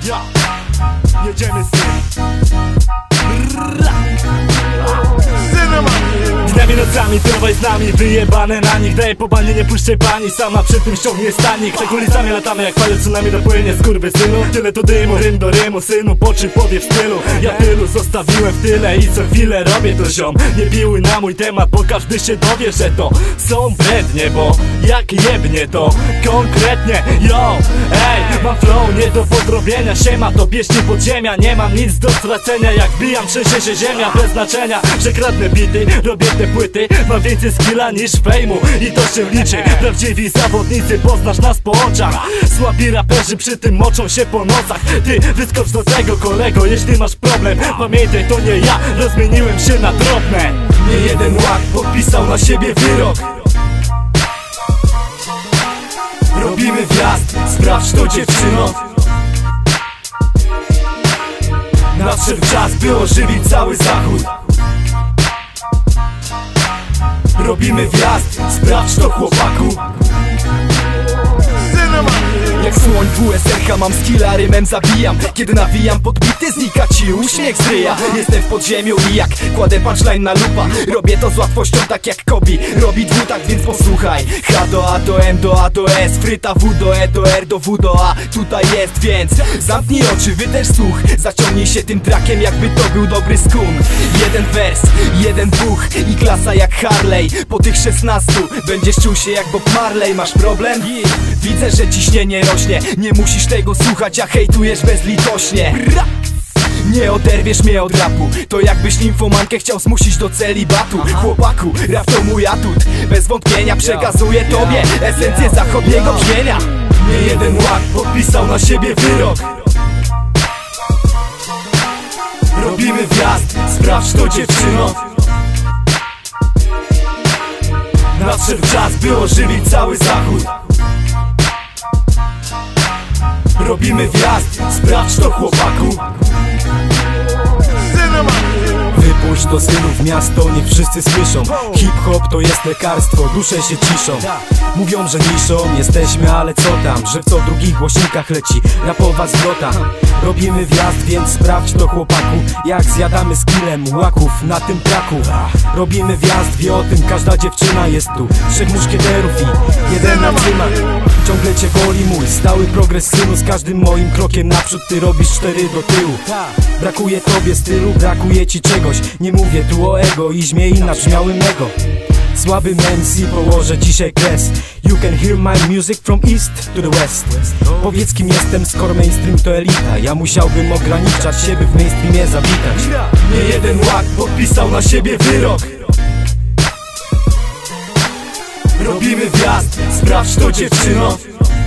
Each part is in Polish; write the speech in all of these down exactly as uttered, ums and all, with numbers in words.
Ja, jedziemy z tym. Dniami, nocami, tyrowaj z nami, wyjebane na nich. Daję po banie, nie puszczę pani, sama przy tym ściągnie stanik. Tak ulicami latamy jak fale tsunami, dopłynie skurwysynu. Tyle to dymu, rym do rymu, synu, po czym powie w stylu. Ja tylu zostawiłem w tyle i co chwilę robię to ziom. Nie biły na mój temat, bo każdy się dowie, że to są brednie, bo jak jebnie to konkretnie. Yo, ej, mam flow nie do podrobienia. Siema, to pieśni podziemia, nie mam nic do stracenia. Jak bijam, trzęsie się ziemia, bez znaczenia, że kradnę bity, robię te płyty. Mam więcej skilla niż fejmu i to się liczy. Prawdziwi zawodnicy, poznasz nas po oczach. Słabi raperzy przy tym moczą się po nocach. Ty wyskocz do tego, kolego, jeśli masz problem. Pamiętaj, to nie ja, rozmieniłem się na drobne. Nie jeden łak podpisał na siebie wyrok. Robimy wjazd, sprawdź to dziewczyno. Nadszedł czas, by ożywić cały zachód. Robimy wjazd, sprawdź to chłopaku. Jak słoń w U S R H mam skilla, rymem zabijam. Kiedy nawijam podbity, znika ci uśmiech z ryja. Jestem w podziemiu i jak kładę punchline na lupa, robię to z łatwością tak jak Kobi robi dwutak, więc posłuchaj. H do A do M do A do S, fryta W do E do R do W do A. Tutaj jest, więc zamknij oczy, wytesz słuch. Zaciągnij się tym trakiem, jakby to był dobry skun. Jeden wers, jeden buch i klasa jak Harley. Po tych szesnastu będziesz czuł się jak Bob Marley. Masz problem? Widzę, że ciśnienie rośnie. Nie musisz tego słuchać, a hejtujesz bezlitośnie. Nie oderwiesz mnie od rapu. To jakbyś nimfomankę chciał zmusić do celibatu. Chłopaku, rap to mój atut. Bez wątpienia przekazuję tobie esencję zachodniego brzmienia. Nie jeden łak podpisał na siebie wyrok. Robimy wjazd, sprawdź to dziewczyno. Nadszedł czas, by ożywić cały zachód. Robimy wjazd, sprawdź to chłopaku. Wypuść do synów miasto, niech wszyscy słyszą. Hip-hop to jest lekarstwo, dusze się ciszą. Mówią, że niszą jesteśmy, ale co tam, że w co drugich głośnikach leci rapowa zwrota. Robimy wjazd, więc sprawdź to chłopaku. Jak zjadamy z killem łaków na tym traku. Robimy wjazd, wie o tym każda dziewczyna. Jest tu trzech muszkieterów i jeden na trzyma. Ciągle cię boli mój stały progres synu. Z każdym moim krokiem naprzód ty robisz cztery do tyłu. Brakuje tobie stylu, brakuje ci czegoś. Nie mówię tu o egoizmie i nabrzmiałym ego. Słabym M C położę dzisiaj kres. You can hear my music from east to the west. Powiedz kim jestem, skoro mainstream to elita. Ja musiałbym ograniczać się, by w mainstreamie zawitać. Nie jeden łak podpisał na siebie wyrok. Robimy wjazd, sprawdź to dziewczyno.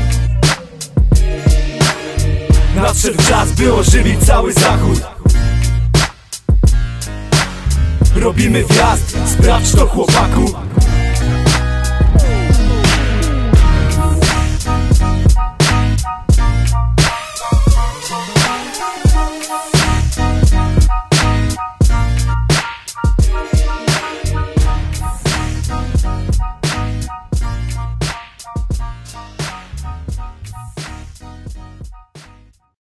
Nadszedł czas, by ożywić cały zachód. Robimy wjazd, sprawdź to chłopaku.